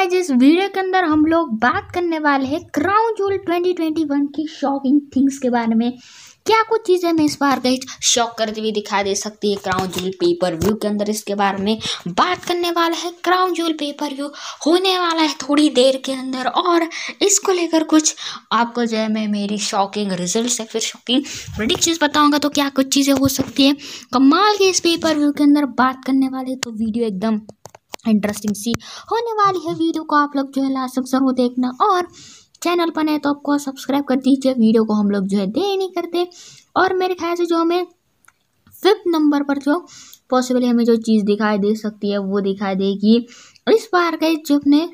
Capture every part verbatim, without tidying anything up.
Guys इस video के अंदर हम लोग बात करने वाले हैं Crown Jewel twenty twenty one की शॉकिंग थिंग्स के बारे में। क्या कुछ चीज़ें हमें इस बार गाइस शॉक करती हुई दिखा दे सकती है क्राउन जूल पेपर व्यू के अंदर। इसके बारे में बात करने वाला है। क्राउन जूल पेपर व्यू होने वाला है थोड़ी देर के अंदर और इसको लेकर कुछ आपको जो है मैं मेरी शॉकिंग रिजल्ट या फिर शॉकिंग प्रेडिक्शंस बताऊंगा। तो क्या कुछ चीज़ें हो सकती है कमाल के इस पेपर व्यू के अंदर बात करने वाले, तो वीडियो एकदम इंटरेस्टिंग सी होने वाली है। वीडियो को आप लोग जो है लास्ट तक जरूर देखना और चैनल पर है तो आपको सब्सक्राइब कर दीजिए। वीडियो को हम लोग जो है दे नहीं करते और मेरे ख्याल से जो हमें फिफ्थ नंबर पर जो पॉसिबली हमें जो चीज़ दिखाई दे सकती है वो दिखाई देगी इस बार का जो अपने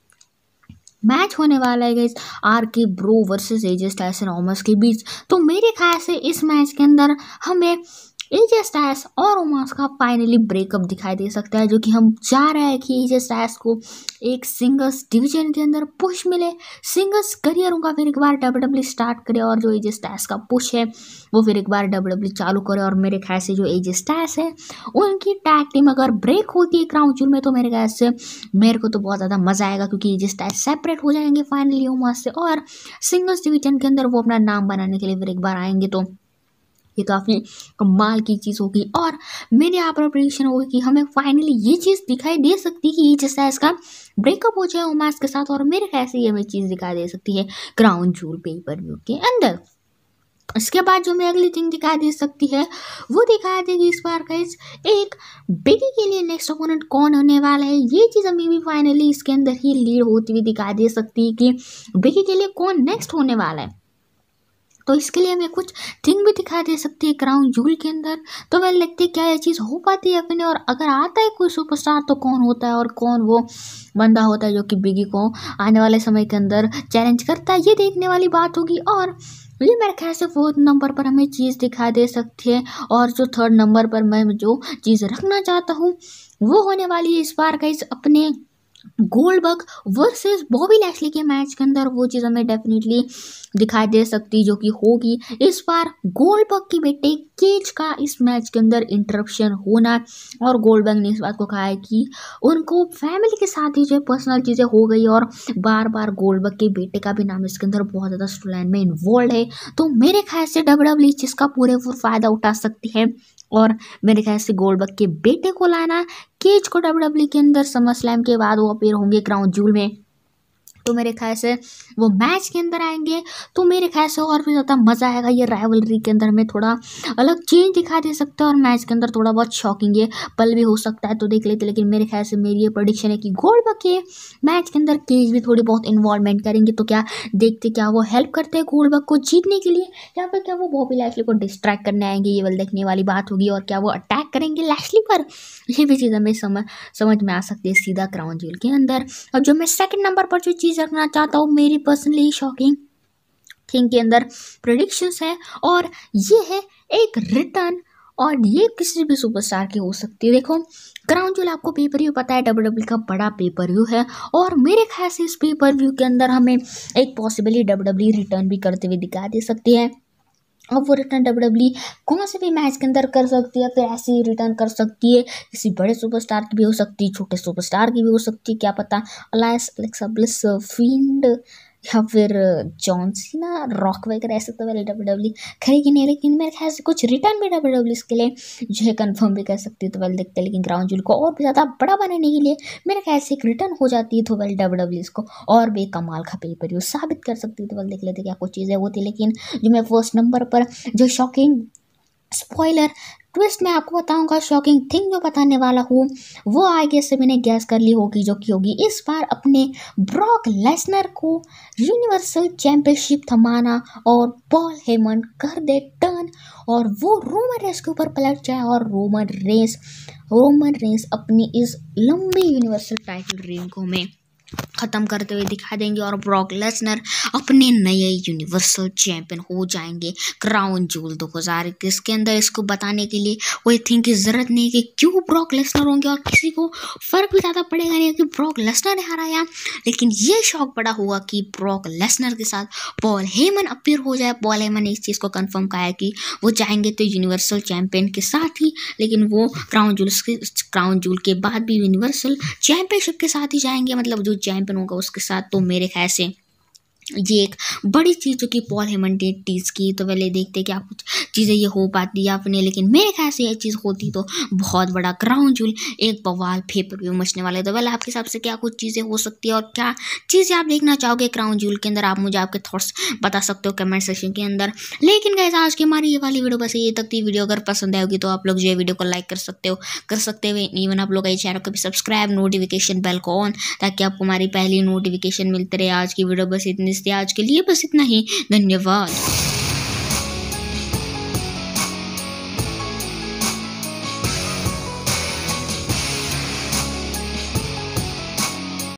मैच होने वाला है guys R K Bro versus AJ Styles and Omos के बीच। तो मेरे ख्याल से इस मैच के अंदर हमें एजे स्टाइल्स और ओमस का फाइनली ब्रेकअप दिखाई दे सकता है, जो कि हम चाह रहे हैं कि एजे स्टाइल्स को एक सिंगल्स डिवीजन के अंदर पुश मिले, सिंगल्स करियर उनका फिर एक बार डब्ल्यूडब्ल्यू स्टार्ट करे और जो एजे स्टाइल्स का पुश है वो फिर एक बार डब्ल्यूडब्ल्यू चालू करे। और मेरे ख्याल से जो एजे स्टाइल्स है उनकी टैग टीम अगर ब्रेक होती है क्राउन जूल में तो मेरे ख्याल से मेरे को तो बहुत ज़्यादा मज़ा आएगा, क्योंकि एजे स्टाइल्स सेपरेट हो जाएंगे फाइनली ओमस से और सिंगल्स डिवीजन के अंदर वो अपना नाम बनाने के लिए फिर एक बार आएंगे। तो ये काफ़ी कमाल की चीज़ होगी और मेरी यहाँ पर प्रेडिक्शन होगी कि हमें फाइनली ये चीज़ दिखाई दे सकती है कि ये जैसा इसका ब्रेकअप हो जाए ओमस के साथ, और मेरे ख्याल से ये हमें चीज़ दिखाई दे सकती है क्राउन जूल पेपर व्यू के अंदर। इसके बाद जो हमें अगली थिंग दिखाई दे सकती है वो दिखाई देगी इस बार का एक बिगी के लिए नेक्स्ट ओपोनेंट कौन होने वाला है। ये चीज़ हमें भी फाइनली इसके अंदर ही लीड होती हुई दिखाई दे सकती है कि बिगी के लिए कौन नेक्स्ट होने वाला है। तो इसके लिए हमें कुछ थिंग भी दिखा दे सकती है क्राउन जूल के अंदर। तो वह लगती है क्या ये चीज़ हो पाती है अपने, और अगर आता है कोई सुपरस्टार तो कौन होता है और कौन वो बंदा होता है जो कि बिगी को आने वाले समय के अंदर चैलेंज करता है, ये देखने वाली बात होगी। और ये मेरे ख्याल से फोर्थ नंबर पर हमें चीज़ दिखा दे सकती है। और जो थर्ड नंबर पर मैं जो चीज़ रखना चाहता हूँ वो होने वाली है इस बार का इस अपने गोल्डबर्ग वर्सेस बॉबी लैशली के मैच के अंदर। वो चीज़ हमें डेफिनेटली दिखाई दे सकती जो कि होगी इस बार गोल्डबर्ग के बेटे केज का इस मैच के अंदर इंटरप्शन होना। और गोल्डबर्ग ने इस बात को कहा है कि उनको फैमिली के साथ ही जो पर्सनल चीज़ें हो गई और बार बार गोल्डबर्ग के बेटे का भी नाम इसके अंदर बहुत ज़्यादा स्टोरी में इन्वॉल्व है। तो मेरे ख्याल से डब्ल्यूडब्ल्यू इस चीज़ का पूरे पूरा फ़ायदा उठा सकती है और मेरे ख्याल से गोल्डबर्ग के बेटे को लाना, केज को डब्ल्यूडब्ल्यू के अंदर समर स्लैम के बाद वो अपीयर होंगे क्राउन जूल में, तो मेरे ख्याल से वो मैच के अंदर आएंगे। तो मेरे ख्याल से और भी ज़्यादा मज़ा आएगा। ये राइवलरी के अंदर में थोड़ा अलग चेंज दिखा दे सकता है और मैच के अंदर थोड़ा बहुत शॉकिंग ये पल भी हो सकता है, तो देख लेते। लेकिन मेरे ख्याल से मेरी ये प्रेडिक्शन है कि गोल्डबर्ग के मैच के अंदर केज भी थोड़ी बहुत इन्वॉल्वमेंट करेंगे। तो क्या देखते क्या वो हेल्प करते हैं गोल्डबर्ग को जीतने के लिए, या फिर क्या वो बॉबी लैशली को डिस्ट्रैक्ट करने आएंगे, ये वाली देखने वाली बात होगी। और क्या वो अटैक करेंगे लैशली पर, ये भी चीज़ हमें समझ समझ में आ सकती है सीधा क्राउन जूल के अंदर। और जो मैं सेकंड नंबर पर जो चीज़ रखना चाहता हूँ मेरी पर्सनली शॉकिंग थिंग के अंदर प्रेडिक्शंस है, और ये है एक रिटर्न, और ये किसी भी सुपरस्टार की हो सकती है। देखो क्राउन जूल आपको पेपर व्यू पता है डब्ल्यूडब्ल्यू का बड़ा पेपर व्यू है, और मेरे ख्याल से इस पेपर व्यू के अंदर हमें एक पॉसिबली डब्ल्यूडब्ल्यू रिटर्न भी करते हुए दिखा दे सकती है। अब वो रिटर्न डब्ल्यूडब्ल्यू कौन से भी मैच के अंदर कर सकती है, फिर ऐसे ही रिटर्न कर सकती है। किसी बड़े सुपरस्टार की भी हो सकती है, छोटे सुपरस्टार की भी हो सकती है, क्या पता अलायंस, एलेक्सा ब्लिस, फील्ड या फिर जॉन सीना, रॉक वगैरह, ऐसे तो पहले डब्ल्यूडब्ल्यू करेगी नहीं। लेकिन मेरे ख्याल से कुछ रिटर्न भी डब्ल्यूडब्ल्यू इसके लिए जो है कंफर्म भी कर सकती है, तो वेल देखते हैं। लेकिन क्राउन जूल को और भी ज़्यादा बड़ा बनाने के लिए मेरे ख्याल से एक रिटर्न हो जाती है, तो वेल डब्ल्यूडब्ल्यू इसको और भी कमाल का पेपर व्यू साबित कर सकती है। तो वेल देख लेते क्या कुछ चीज़ें होती। लेकिन जो मैं फर्स्ट नंबर पर जो शॉकिंग स्पॉइलर ट्विस्ट मैं आपको बताऊंगा, शॉकिंग थिंग जो बताने वाला हूँ वो आगे से मैंने गैस कर ली होगी, जो कि होगी इस बार अपने ब्रॉक लेसनर को यूनिवर्सल चैंपियनशिप थमाना और पॉल हेमन कर दे टर्न और वो रोमन रेस के ऊपर पलट जाए और रोमन रेस रोमन रेस अपनी इस लंबी यूनिवर्सल टाइटल रेन को में ख़त्म करते हुए दिखा देंगे और ब्रॉक लेसनर अपने नए यूनिवर्सल चैंपियन हो जाएंगे क्राउन जूल दो हज़ार इक्कीस के अंदर। इसको बताने के लिए कोई थिंक की ज़रूरत नहीं कि क्यों ब्रॉक लेसनर होंगे, और किसी को फ़र्क भी ज़्यादा पड़ेगा नहीं कि ब्रॉक लेसनर ने हराया। लेकिन ये शौक बड़ा हुआ कि ब्रॉक लेसनर के साथ पॉल हेमन अपीयर हो जाए। पॉल हेमन ने इस चीज़ को कंफर्म कहा है कि वो चाहेंगे तो यूनिवर्सल चैंपियन के साथ ही, लेकिन वो क्राउन जूल क्राउन जूल के बाद भी यूनिवर्सल चैंपियनशिप के साथ ही जाएंगे, मतलब जो चैंपियन होगा उसके साथ, तो मेरे ख्याल से ये एक बड़ी चीज़ जो कि पॉल हेमन ने टीज की। तो पहले देखते क्या कुछ चीज़ें ये हो पाती या अपने, लेकिन मेरे ख्याल से ये चीज़ होती तो बहुत बड़ा क्राउन जूल एक बवाल पेपर व्यू मचने वाले। तो पहले आपके हिसाब से क्या कुछ चीज़ें हो सकती है और क्या चीज़ें आप देखना चाहोगे क्राउन जूल के अंदर, आप मुझे आपके थॉट्स बता सकते हो कमेंट सेक्शन के अंदर। लेकिन गाइस आज की हमारी ये वाली वीडियो बस ये तक थी। वीडियो अगर पसंद आएगी तो आप लोग जो है वीडियो को लाइक कर सकते हो कर सकते हो इवन आप लोग ये चैनल को भी सब्सक्राइब, नोटिफिकेशन बेल को ऑन, ताकि आपको हमारी पहली नोटिफिकेशन मिलती रहे। आज की वीडियो बस इतनी थी, आज के लिए बस इतना ही। धन्यवाद।